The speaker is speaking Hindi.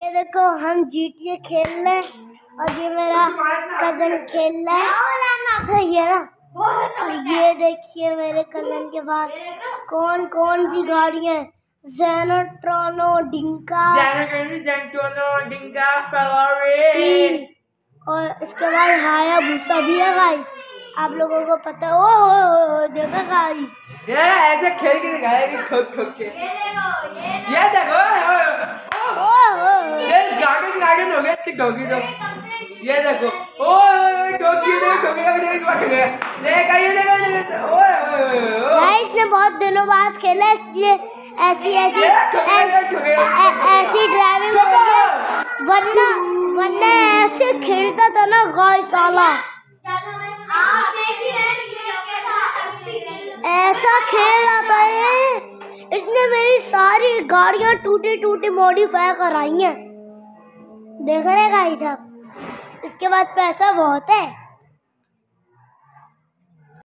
ये देखो हम GTA खेल रहे हैं और ये मेरा कजन खेल रहा है ये ना। और ये देखिए मेरे कजन के पास कौन कौन सी गाड़ियां हैं। ज़ेनोट्रॉनो, डिंका फरारी और इसके बाद हायाबुसा भी है गाइस। आप लोगों को पता है। ओ देखो गाइस ये ऐसे खेल के दिखाया कि ठोक ठोक के ये देखो ये गार्डन हो गया ठोकी तो ये देखो ओ ठोकी गाइस ने बहुत दिनों बाद खेला इसलिए ऐसी ड्राइविंग वरना ऐसे खेलता था ना गाइस साला। ऐसा खेल आता है। इसने मेरी सारी गाड़ियां टूटी मॉडिफाई कराई हैं। देख रहे गाइस आप। इसके बाद पैसा बहुत है।